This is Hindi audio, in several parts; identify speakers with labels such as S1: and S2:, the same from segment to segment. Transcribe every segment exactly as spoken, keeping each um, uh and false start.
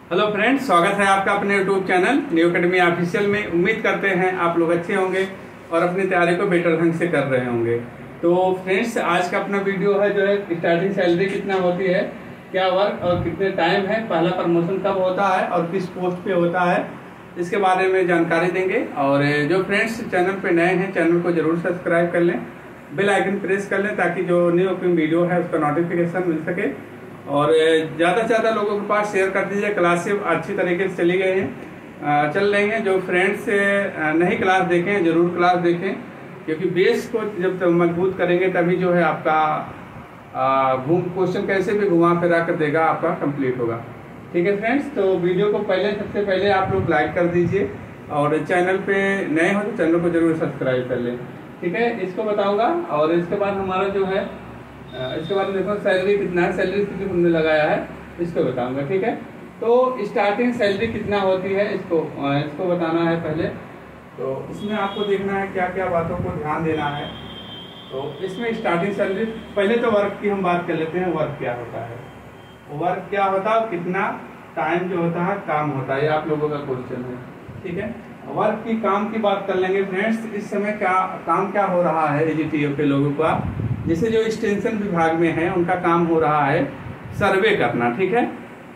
S1: हेलो फ्रेंड्स, स्वागत है आपका अपने YouTube channel new academy official में। उम्मीद करते हैं आप लोग अच्छे होंगे और अपनी तैयारी को बेटर ढंग से कर रहे होंगे। तो फ्रेंड्स, आज का अपना वीडियो है जो है स्टार्टिंग सैलरी कितना होती है, क्या वर्क और कितने टाइम है, पहला प्रमोशन कब होता है और किस पोस्ट पे होता है, इसके बारे में जानकारी देंगे। और जो फ्रेंड्स चैनल पे नए हैं, चैनल को जरूर सब्सक्राइब कर लें, बेल आइकन प्रेस कर लें ताकि जो न्यू अपनी वीडियो है उसका नोटिफिकेशन मिल सके। और ज़्यादा से ज़्यादा लोगों के पास शेयर कर दीजिए। क्लासेस अच्छी तरीके से चली गई हैं, चल रही हैं। जो फ्रेंड्स नहीं क्लास देखें जरूर क्लास देखें, क्योंकि बेस को जब तक मजबूत करेंगे तभी जो है आपका घूम क्वेश्चन कैसे भी घुमा फिरा कर देगा आपका कंप्लीट होगा। ठीक है फ्रेंड्स, तो वीडियो को पहले सबसे पहले आप लोग लाइक कर दीजिए और चैनल पे नए हो तो चैनल को जरूर सब्सक्राइब कर लें। ठीक है, इसको बताऊँगा। और इसके बाद हमारा जो है इसके बाद देखो सैलरी कितना है, सैलरी कितनी हमने लगाया है इसको बताऊंगा। ठीक है, तो स्टार्टिंग सैलरी कितना होती है इसको इसको बताना है पहले। तो इसमें आपको देखना है क्या क्या बातों को ध्यान देना है। तो इसमें स्टार्टिंग सैलरी, पहले तो वर्क की हम बात कर लेते हैं। वर्क क्या होता है, वर्क क्या होता है, कितना टाइम जो होता है काम होता है, ये आप लोगों का क्वेश्चन है। ठीक है, वर्क की काम की बात कर लेंगे फ्रेंड्स। इस समय क्या काम क्या हो रहा है एजीटीओ के लोगों का, जैसे जो एक्सटेंशन विभाग में है उनका काम हो रहा है सर्वे करना। ठीक है,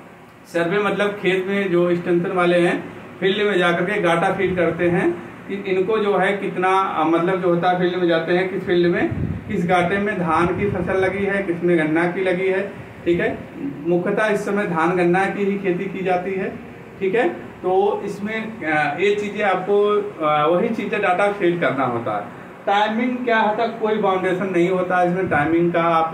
S1: सर्वे मतलब खेत में जो एक्सटेंशन वाले हैं फील्ड में जाकर के गाटा फीड करते हैं कि इनको जो है कितना, मतलब जो होता है फील्ड में जाते हैं किस फील्ड में किस गाटे में धान की फसल लगी है, किसमें गन्ना की लगी है। ठीक है, मुख्यतः इस समय धान गन्ना की ही खेती की जाती है। ठीक है, तो इसमें ये चीजें आपको वही चीजें डाटा फीड करना होता है। टाइमिंग क्या होता है, कोई बाउंडेशन नहीं होता इसमें टाइमिंग का। आप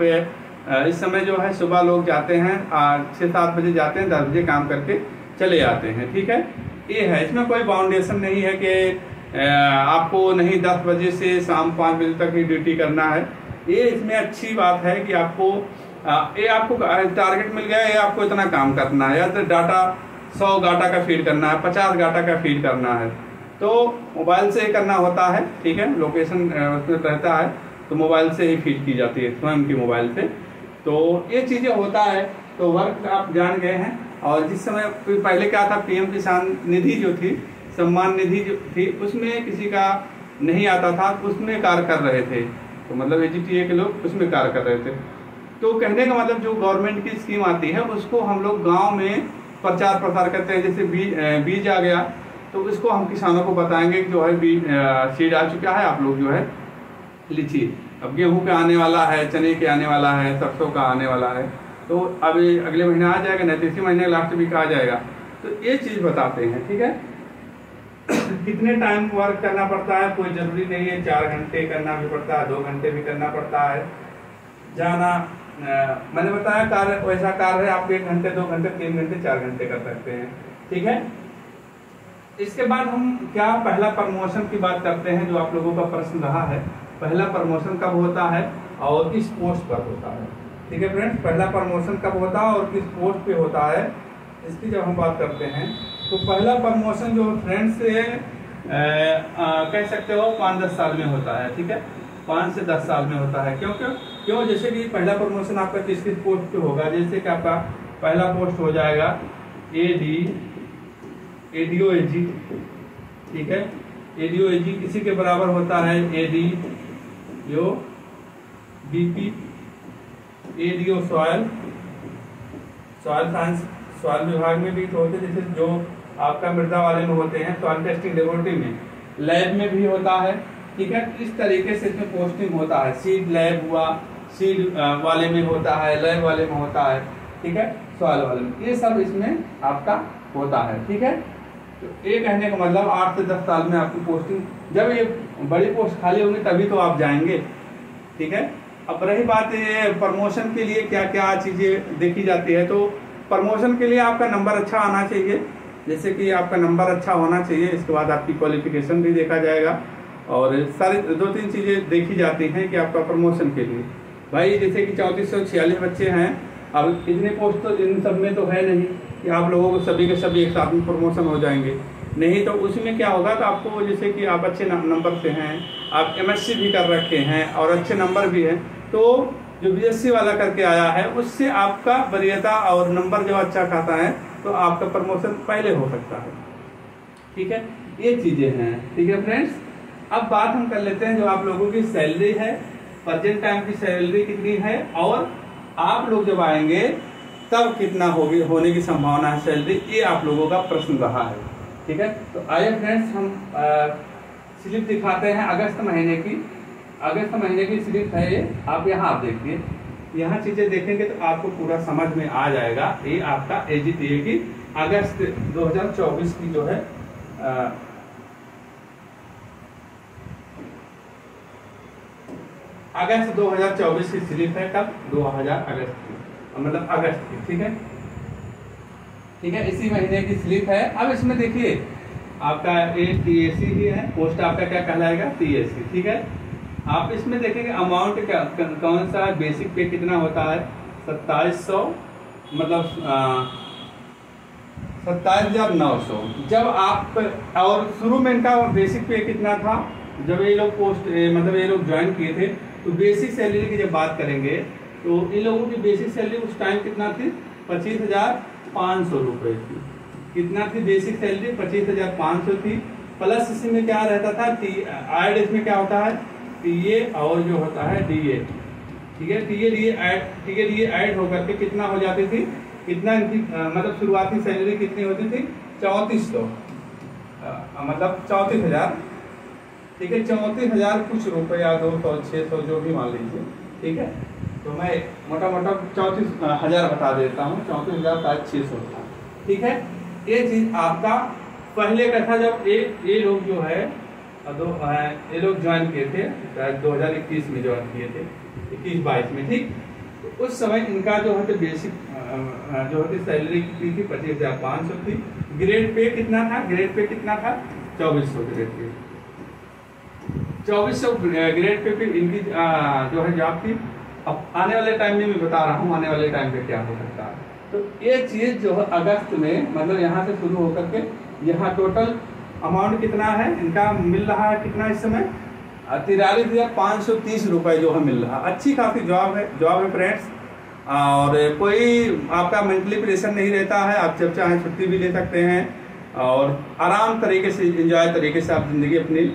S1: इस समय जो है सुबह लोग जाते हैं छः सात बजे जाते हैं, दस बजे काम करके चले आते हैं। ठीक है, ये है, इसमें कोई बाउंडेशन नहीं है कि आपको नहीं दस बजे से शाम पाँच बजे तक ही ड्यूटी करना है। ये इसमें अच्छी बात है कि आपको ये आपको टारगेट मिल गया, ये आपको इतना काम करना है, या तो डाटा सौ गाटा का फीड करना है, पचास गाटा का फीड करना है, तो मोबाइल से ही करना होता है। ठीक है, लोकेशन उसमें रहता है तो मोबाइल से ही फीड की जाती है, स्वयं की मोबाइल से। तो ये चीजें होता है। तो वर्क आप जान गए हैं। और जिस समय पहले क्या था, पीएम किसान निधि जो थी, सम्मान निधि जो थी, उसमें किसी का नहीं आता था, उसमें कार्य कर रहे थे। तो मतलब एजीटीए के लोग उसमें कार्य कर रहे थे। तो कहने का मतलब जो गवर्नमेंट की स्कीम आती है उसको हम लोग गाँव में प्रचार प्रसार करते हैं। जैसे बीज बीज आ गया तो इसको हम किसानों को बताएंगे कि जो है बीज सीड आ चुका है, आप लोग जो है लीजिए। अब गेहूं पे आने वाला है, चने के आने वाला है, सरसों का आने वाला है, तो अब अगले महीने आ जाएगा, नहीं तो इसी महीने लास्ट वीक आ जाएगा। तो ये चीज बताते हैं। ठीक है, कितने टाइम वर्क करना पड़ता है, कोई जरूरी नहीं है चार घंटे करना भी पड़ता है, दो घंटे भी करना पड़ता है। जाना मैंने बताया कार्य वैसा कार्य है, आप एक घंटे दो घंटे तीन घंटे चार घंटे कर सकते हैं। ठीक है, इसके बाद हम क्या पहला प्रमोशन की बात करते हैं, जो आप लोगों का प्रश्न रहा है, पहला प्रमोशन कब होता है और किस पोस्ट पर होता है। ठीक है फ्रेंड्स, पहला प्रमोशन कब होता है और किस पोस्ट पे होता है, इसकी जब हम बात करते हैं तो पहला प्रमोशन जो फ्रेंड्स से कह सकते हो पाँच दस साल में होता है। ठीक है, पाँच से दस साल में होता है। क्यों क्यों क्यों जैसे कि पहला प्रमोशन आपका किस किस पोस्ट पे होगा, जैसे कि आपका पहला पोस्ट हो जाएगा ए डी एडीओ एजी। ठीक है, एडीओ एजी किसी के बराबर होता है ADO BP ADO soil soil science, soil विभाग में भी होते हैं, जैसे जो आपका मृदा वाले में होते हैं, सॉयल टेस्टिंग लेबोरेटरी में, लैब में भी होता है। ठीक है, इस तरीके से इसमें पोस्टिंग होता है। सीड लैब हुआ, सीड वाले में होता है, लैब वाले में होता है। ठीक है, सॉयल वाले में, ये सब इसमें आपका होता है। ठीक है, तो ये कहने का मतलब आठ से दस साल में आपकी पोस्टिंग, जब ये बड़ी पोस्ट खाली होगी तभी तो आप जाएंगे। ठीक है, अब रही बात ये प्रमोशन के लिए क्या क्या चीजें देखी जाती है, तो प्रमोशन के लिए आपका नंबर अच्छा आना चाहिए। जैसे कि आपका नंबर अच्छा होना चाहिए, इसके बाद आपकी क्वालिफिकेशन भी देखा जाएगा और सारी दो तीन चीजें देखी जाती हैं कि आपका प्रमोशन के लिए। भाई जैसे कि चौंतीस सौ छियालीस बच्चे हैं, अब इतने पोस्ट तो इन सब में तो है नहीं कि आप लोगों को सभी के सभी एक साथ में प्रमोशन हो जाएंगे, नहीं। तो उसमें क्या होगा, तो आपको जैसे कि आप अच्छे नंबर से हैं, आप एमएससी भी कर रखे हैं और अच्छे नंबर भी हैं, तो जो बीएससी वाला करके आया है उससे आपका वरीयता और नंबर जो अच्छा खाता है तो आपका प्रमोशन पहले हो सकता है। ठीक है, ये चीजें हैं। ठीक है फ्रेंड्स, अब बात हम कर लेते हैं जो आप लोगों की सैलरी है, प्रेजेंट टाइम की सैलरी कितनी है और आप लोग जब आएंगे तब कितना होगी होने की संभावना है सैलरी, ये आप लोगों का प्रश्न रहा है। ठीक है, तो आइए फ्रेंड्स हम स्लिप दिखाते हैं अगस्त महीने की। अगस्त महीने की स्लिप है ये, आप यहाँ आप देखिए, यहाँ चीजें देखेंगे तो आपको पूरा समझ में आ जाएगा। ये आपका एजीटीए की अगस्त दो हज़ार चौबीस की जो है आ, अगस्त दो हज़ार चौबीस की स्लिप है। कब? दो हज़ार अगस्त की, मतलब अगस्त की। ठीक है, ठीक है, इसी महीने की स्लिप है। अब इसमें देखिए आपका ये टीएसी ही है, पोस्ट आपका क्या कहलाएगा? टीएसी। ठीक है, आप इसमें देखेंगे अमाउंट क्या कौन सा है, बेसिक पे कितना होता है? सत्ताईस सौ, मतलब सत्ताईस हजार नौ सौ। जब आप और शुरू में इनका बेसिक पे कितना था जब ये लोग पोस्ट मतलब ये लोग ज्वाइन किए थे, तो बेसिक सैलरी की जब बात करेंगे तो इन लोगों की बेसिक सैलरी उस टाइम कितना थी? पच्चीस हजार पाँच सौ रुपये थी। कितना थी बेसिक सैलरी? पच्चीस हजार पाँच सौ थी। प्लस इसी में क्या रहता था? टी एड इसमें क्या होता है? टीए और जो होता है डीए। ठीक है, TA DA add TA DA add होकर के कितना हो जाती थी? कितना इनकी मतलब शुरुआती सैलरी कितनी होती थी? चौंतीस सौ, मतलब चौंतीस हजार। ठीक है, चौंतीस हजार कुछ रुपया, दो सौ छः सौ जो भी मान लीजिए। ठीक है, तो मैं मोटा मोटा चौंतीस हजार बता देता हूँ, चौंतीस हजार शायद छः सौ था। ठीक है, ये चीज आपका पहले का था जब ये ये लोग जो है दो ये लोग ज्वाइन किए थे, शायद दो हज़ार इक्कीस में ज्वाइन किए थे, इक्कीस बाईस में। ठीक, तो उस समय इनका जो है बेसिक जो है सैलरी कितनी थी? पच्चीस हजार पाँच सौ थी। ग्रेड पे कितना था? ग्रेड पे कितना था? चौबीस सौ ग्रेड पे, चौबीस सौ ग्रेड पे, पे इनकी जो है जॉब थी। अब आने वाले टाइम में मैं बता रहा हूँ आने वाले टाइम पे क्या हो सकता है। तो ये चीज जो है अगस्त में, मतलब यहाँ से शुरू होकर के यहाँ टोटल अमाउंट कितना है इनका मिल रहा है? कितना इस समय? तिरालीस हजार पाँच सौ तीस रुपये जो है मिल रहा है। अच्छी खासी जॉब है, जॉब है फ्रेंड्स। और कोई आपका मेंटली प्रेशर नहीं रहता है, आप जब चाहें छुट्टी भी ले सकते हैं और आराम तरीके से एंजॉय तरीके से आप जिंदगी अपनी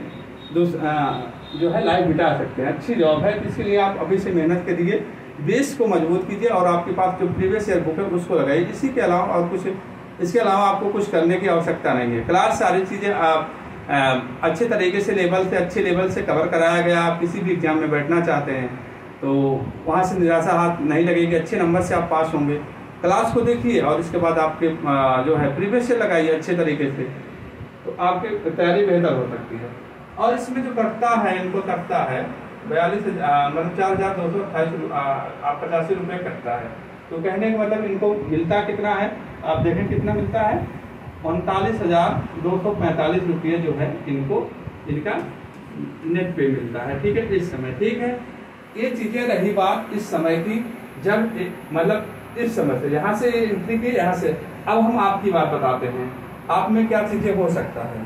S1: जो है लाइफ बिता सकते हैं। अच्छी जॉब है, इसके लिए आप अभी से मेहनत करिए, बेस को मजबूत कीजिए और आपके पास जो प्रीवियस ईयर बुक है उसको लगाइए। इसी के अलावा और कुछ इसके अलावा आपको कुछ करने की आवश्यकता नहीं है। क्लास सारी चीज़ें आप आ, अच्छे तरीके से लेवल से अच्छे लेवल से कवर कराया गया। आप किसी भी एग्जाम में बैठना चाहते हैं तो वहाँ से निराशा हाथ नहीं लगेगी, अच्छे नंबर से आप पास होंगे। क्लास को देखिए और इसके बाद आपके आ, जो है प्रीवियस ईयर लगाइए अच्छे तरीके से, तो आपकी तैयारी बेहतर हो सकती है। और इसमें जो कटता है इनको कटता है बयालीस मतलब चार हजार दो सौ अट्ठाईस आप पचासी रुपये कटता है। तो कहने का मतलब इनको मिलता कितना है? आप देखें कितना मिलता है? उनतालीस हजार दो सौ पैंतालीस रुपये जो है इनको इनका नेट पे मिलता है। ठीक है, इस समय। ठीक है, ये चीजें रही बात इस समय की, जब मतलब इस समय से यहाँ से एंट्री की, यहाँ से। अब हम आपकी बात बताते हैं, आप में क्या चीजें हो सकता है।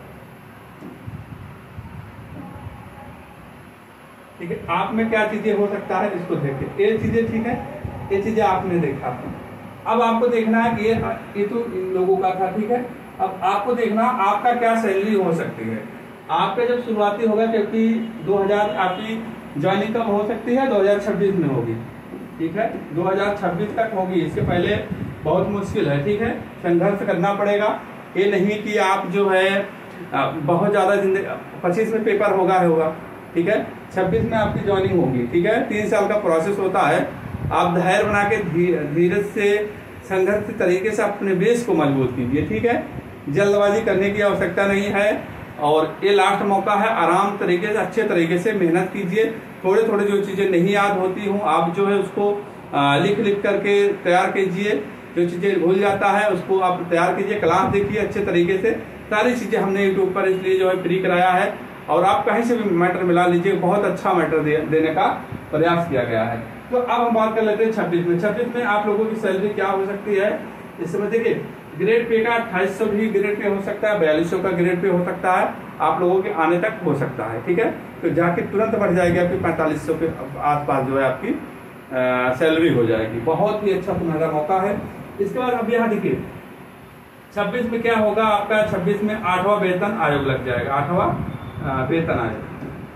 S1: ठीक है, आप में क्या चीजें हो सकता है इसको देखिए। ये चीजें ठीक है, ये चीजें आपने देखा। अब आपको देखना है कि ये ये तो इन लोगों का था। ठीक है, अब आपको देखना आपका क्या सैलरी हो सकती है। आपका जब शुरुआती होगा, क्योंकि दो हज़ार आपकी ज्वाइनिंग कब हो सकती है? दो हज़ार छब्बीस में होगी। ठीक है, दो हज़ार छब्बीस तक होगी, इसके पहले बहुत मुश्किल है। ठीक है, संघर्ष करना पड़ेगा। ये नहीं कि आप जो है बहुत ज्यादा जिंदगी, पच्चीस में पेपर होगा होगा ठीक है, छब्बीस में आपकी ज्वाइनिंग होगी। ठीक है, तीन साल का प्रोसेस होता है। आप धैर्य बना के धीरज से संघर्ष तरीके से अपने बेस को मजबूत कीजिए। ठीक है, जल्दबाजी करने की आवश्यकता नहीं है और ये लास्ट मौका है। आराम तरीके से अच्छे तरीके से मेहनत कीजिए। थोड़े थोड़े जो चीजें नहीं याद होती हूँ आप जो है उसको लिख लिख करके तैयार कीजिए। जो चीजें भूल जाता है उसको आप तैयार कीजिए। क्लास देखिए अच्छे तरीके से। सारी चीजें हमने यूट्यूब पर इसलिए जो है फ्री कराया है और आप कहीं से भी मैटर मिला लीजिए। बहुत अच्छा मैटर दे, देने का प्रयास किया गया है। तो अब हम बात कर लेते हैं छब्बीस में। छब्बीस में आप लोगों की सैलरी क्या हो सकती है इस समय? देखिए, ग्रेड पे का अट्ठाईस सौ भी ग्रेड पे हो सकता है, बयालीस सौ का ग्रेड पे हो सकता है, आप लोगों के आने तक हो सकता है। ठीक है, तो जाके तुरंत बढ़ जाएगी आपकी पैंतालीस सौ के आसपास जो है आपकी सैलरी हो जाएगी। बहुत ही अच्छा सुनहरा मौका है। इसके बाद अब यहाँ देखिए छब्बीस में क्या होगा आपका, छब्बीस में आठवां वेतन आयोग लग जाएगा, आठवां वेतन आयोग,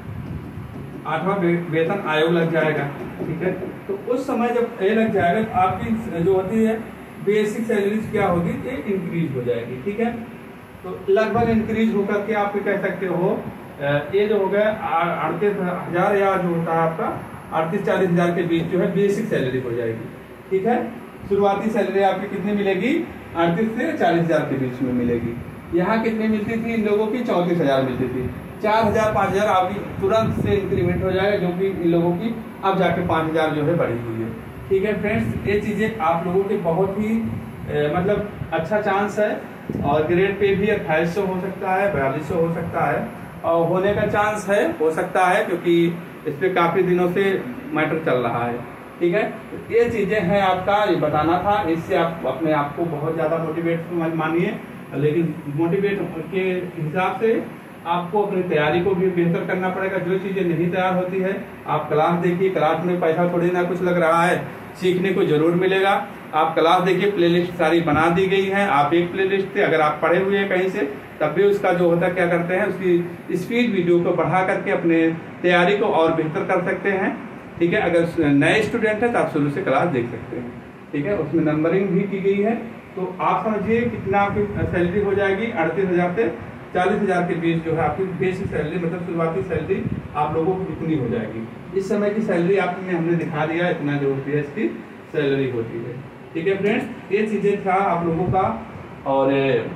S1: आठवां वेतन आयोग लग जाएगा। ठीक है, तो उस समय जब ये लग जाएगा तो आपकी जो होती है बेसिक सैलरीज क्या होगी, ये इंक्रीज हो जाएगी। ठीक है, तो लगभग इंक्रीज होकर के आप कह सकते हो ये जो हो गया अड़तीस हजार या जो होता है आपका अड़तीस चालीस हजार के बीच जो है बेसिक सैलरी हो जाएगी। ठीक है, शुरुआती सैलरी आपकी कितनी मिलेगी, अड़तीस से चालीस हजार के बीच में मिलेगी। यहाँ कितनी मिलती थी इन लोगों की, चौंतीस हजार मिलती थी। चार हजार पाँच हजार आपकी तुरंत से इंक्रीमेंट हो जाएगा, जो कि इन लोगों की अब जाके पाँच हजार जो है बढ़ी हुई है। ठीक है फ्रेंड्स, ये चीजें आप लोगों के बहुत ही ए, मतलब अच्छा चांस है, और ग्रेड पे भी अट्ठाईस सौ हो सकता है, बयालीस सौ हो सकता है, और होने का चांस है, हो सकता है, क्योंकि इस पे काफी दिनों से मैटर चल रहा है। ठीक है, ये चीजें हैं आपका, ये बताना था। इससे आप अपने आप को बहुत ज्यादा मोटिवेट मानिए, लेकिन मोटिवेट के हिसाब से आपको अपनी तैयारी को भी बेहतर करना पड़ेगा। जो चीजें नहीं तैयार होती है आप क्लास देखिए, क्लास में पैसा थोड़ी ना कुछ लग रहा है, सीखने को जरूर मिलेगा। आप क्लास देखिए, प्लेलिस्ट सारी बना दी गई है। आप एक प्लेलिस्ट थे, अगर आप पढ़े हुए हैं कहीं से, तब भी उसका जो होता क्या करते हैं, उसकी स्पीड वीडियो को बढ़ा करके अपने तैयारी को और बेहतर कर सकते हैं। ठीक है, अगर नए स्टूडेंट है तो आप शुरू से क्लास देख सकते हैं। ठीक है, उसमें नंबरिंग भी की गई है। तो आप समझिए कितना आपकी सैलरी हो जाएगी, अड़तीस हजार से चालीस हजार के बीच जो है आपकी बेसिक सैलरी, मतलब शुरुआती सैलरी आप लोगों को कितनी हो जाएगी। इस समय की सैलरी आपने हमने दिखा दिया, इतना जो होती है इसकी सैलरी होती है। ठीक है फ्रेंड्स, ये चीजें था आप लोगों का, और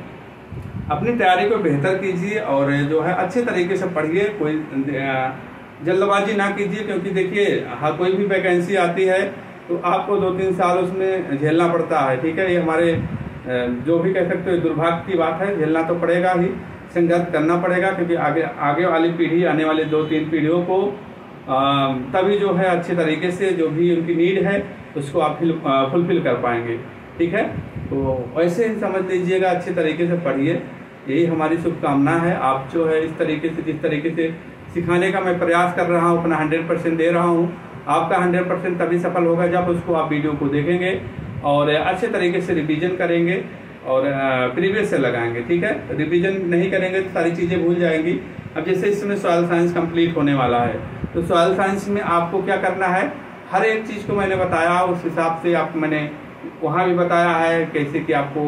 S1: अपनी तैयारी को बेहतर कीजिए, और जो है अच्छे तरीके से पढ़िए, कोई जल्दबाजी ना कीजिए, क्योंकि देखिए हाँ कोई भी वैकेंसी आती है तो आपको दो तीन साल उसमें झेलना पड़ता है। ठीक है, ये हमारे जो भी कह सकते हो दुर्भाग्य की बात है, झेलना तो पड़ेगा ही, संघर्ष करना पड़ेगा, क्योंकि आगे आगे वाली पीढ़ी, आने वाले दो तीन पीढ़ियों को आ, तभी जो है अच्छे तरीके से जो भी उनकी नीड है उसको आप फुलफिल कर पाएंगे। ठीक है, तो वैसे ही समझ लीजिएगा, अच्छे तरीके से पढ़िए, यही हमारी शुभकामना है। आप जो है इस तरीके से, जिस तरीके से सिखाने का मैं प्रयास कर रहा हूँ, अपना हंड्रेड परसेंट दे रहा हूँ, आपका हंड्रेड परसेंट तभी सफल होगा जब उसको आप वीडियो को देखेंगे और अच्छे तरीके से रिवीजन करेंगे और प्रीवियस से लगाएंगे। ठीक है, रिवीजन नहीं करेंगे तो सारी चीज़ें भूल जाएंगी। अब जैसे इसमें सॉइल साइंस कंप्लीट होने वाला है, तो सॉइल साइंस में आपको क्या करना है, हर एक चीज़ को मैंने बताया, उस हिसाब से आप मैंने वहाँ भी बताया है कैसे कि आपको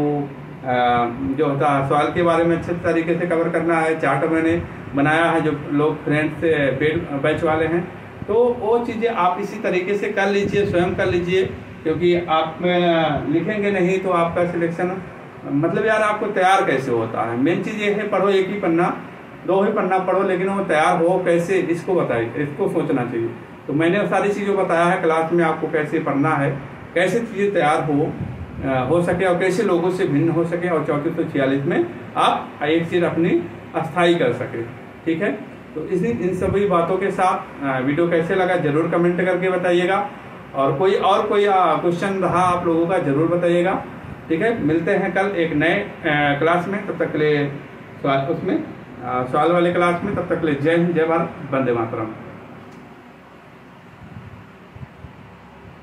S1: जो होता है सॉइल के बारे में अच्छे तरीके से कवर करना है। चार्ट मैंने बनाया है, जो लोग फ्रेंड्स से बैच वाले हैं, तो वो चीज़ें आप इसी तरीके से कर लीजिए, स्वयं कर लीजिए, क्योंकि आप लिखेंगे नहीं तो आपका सिलेक्शन, मतलब यार आपको तैयार कैसे होता है। मेन चीज़ ये है, पढ़ो एक ही पन्ना, दो ही पन्ना पढ़ो, लेकिन वो तैयार हो कैसे, इसको बताइए, इसको सोचना चाहिए। तो मैंने सारी चीज़ें बताया है क्लास में, आपको कैसे पढ़ना है, कैसे चीज़ें तैयार हो हो सके और कैसे लोगों से भिन्न हो सके, और चौंतीस सौ छियालीस में आप एक चीज़ अपनी अस्थायी कर सके। ठीक है, तो इसी इन सभी बातों के साथ वीडियो कैसे लगा जरूर कमेंट करके बताइएगा, और कोई और कोई क्वेश्चन रहा आप लोगों का जरूर बताइएगा। ठीक है, मिलते हैं कल एक नए क्लास में, तब तक के लिए उसमें सवाल वाले क्लास में, तब तक के लिए जय हिंद, जय भारत, वंदे मातरम।